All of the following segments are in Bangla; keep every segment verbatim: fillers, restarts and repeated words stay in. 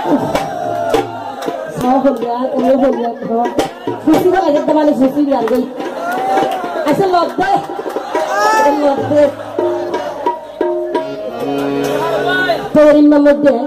Sahabat, ini sahabat, susi kan lagi teman susi biar gay. Asal lode, lode. Terima lode.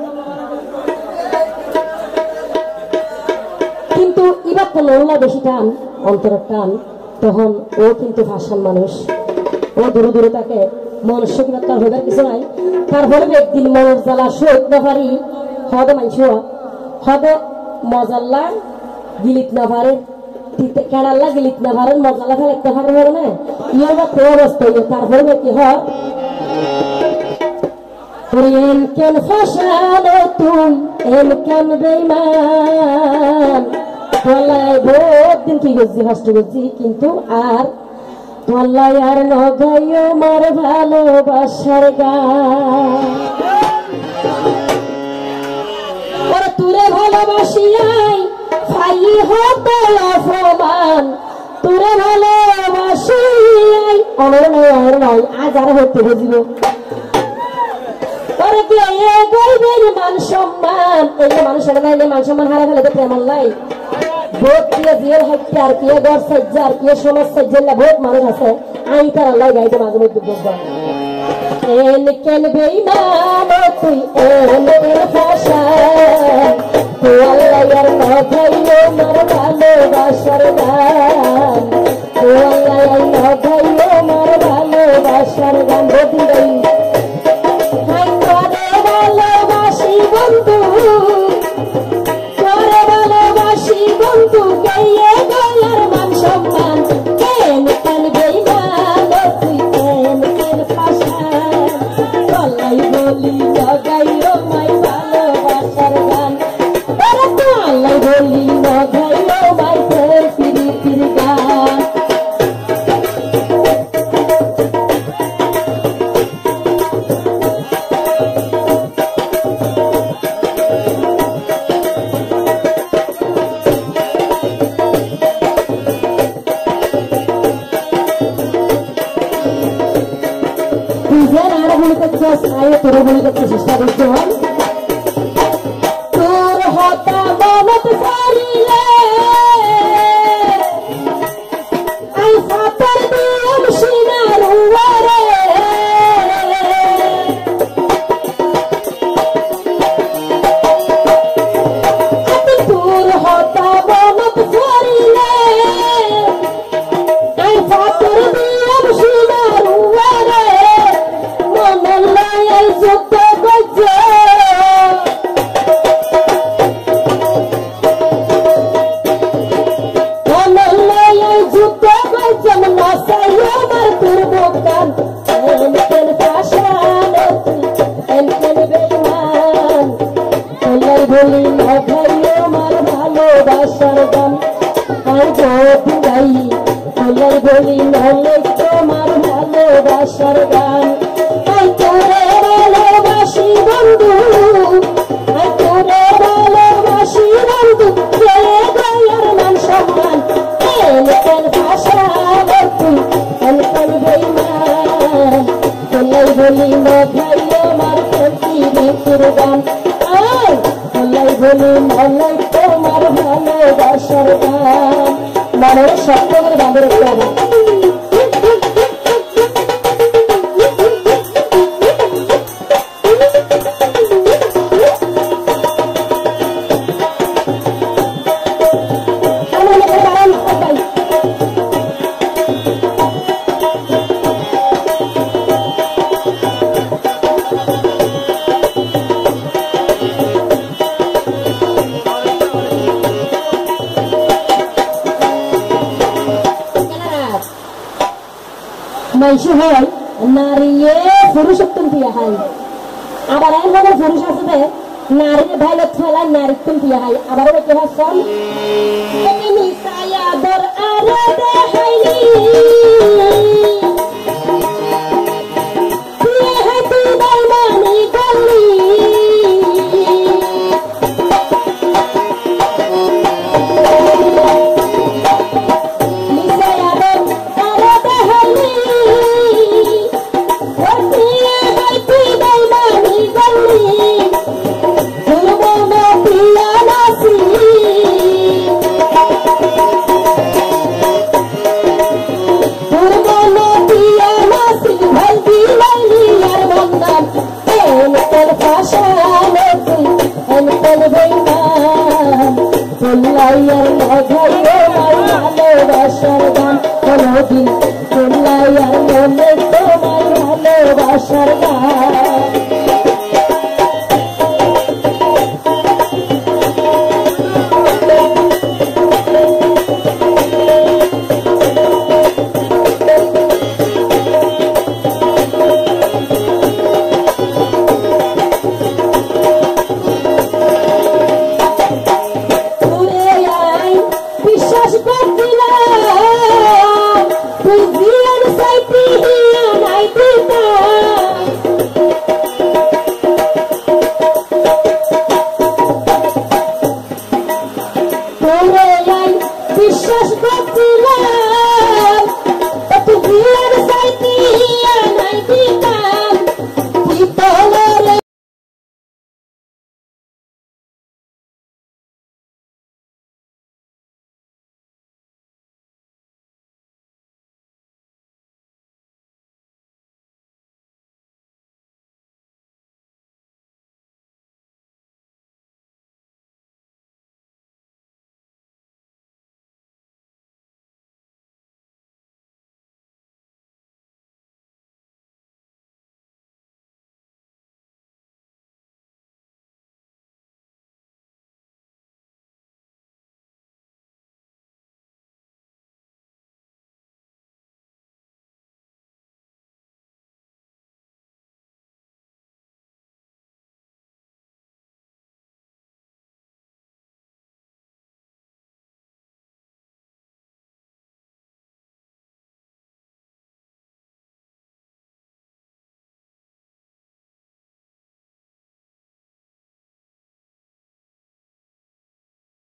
কিন্তু এবার তো লোলা বেশি টান অন্তরের টান তখন ও কিন্তু ভাষার মানুষ ও দূরে দূরে থাকে মনুষ্য কিনা তার হইবার কিছু নাই তারপরে একদিন মনের জ্বালা সইত না পারি হদে মানছ হদে মজাল্লা গিলিত না পারে কেড়াল্লা গিলিত না পারেন মজাল্লা ফেলে একটা পারে পারে না ইয়ে বা তো অবস্থা তারপরে কি হয় এন কেন ফসানো তুম এন কেন বেইমান তোলাই বহুত দিন কি গেছি কষ্ট করছি কিন্তু আর তোলাই আর নগাইও মার ভালোবাসার গান ওরা তুরে ভালোবাসিয়াই ফাই হতো অপমান তুরে ভালোবাসিয়াই অনর নয় অনর নয় আজ আর হতে বুঝিব মান সম্মান এই মানুষের গাইলে মান সম্মান হারা ফেলে প্রেম লাই ভোট দিয়ে জেল হত্যা আর কে গড় সজ্জা আর কে সমাজ সজ্জা বহুত মানুষ আছে আই তার আল্লাহ গাইতে মাঝে মধ্যে বুঝবান এন কেন বেইমান তুই এন এন ভাষা তুই আল্লাহ আর নগাইও মার ভালোবাসার গান তুই আল্লাহ আর নগাইও মার ভালোবাসার গান বদি গাই বন্ধু করে ভালোবাসি বন্ধু গাইয়ে গলার মান সম্মান কেন কেন বেইমান তুই কেন কেন পাশান গলাই বলি নগাইও মাই ভালোবাসার গান ওরে গলাই বলি নগাইও মাই প্রীতির গান saya turun beli ke sisa Tuhan tur hota banget farile ai fatar diam sinar ware tur hota banget farile ai fatar diam sinar ware বলি নহলে তোমার ভালোবাসার গান আই তোরে ভালোবাসি বন্ধু আই তোরে ভালোবাসি বন্ধু কে গলার মান সম্মান কেন কেন ভাষা তুই কেন কেন বেইমান তোলাই বলি নগাইও মার প্রীতির গান আই তোলাই বলি নহলে তোমার ভালোবাসার গান মনের শব্দ করে বাঁধে রাখতে হবে মাইশু হয় নারীয়ে পুরুষত্ব দিয়া হয় আবার এমন ভাবে পুরুষ আছে নারীর ভাইলত ফেলায় নারীত্ব দিয়া হয় আবার কি হয় সন মিসায়া দর আরে দেখাইলি তুই হে তুই দাইমানি গলি Come on, মাইয়ার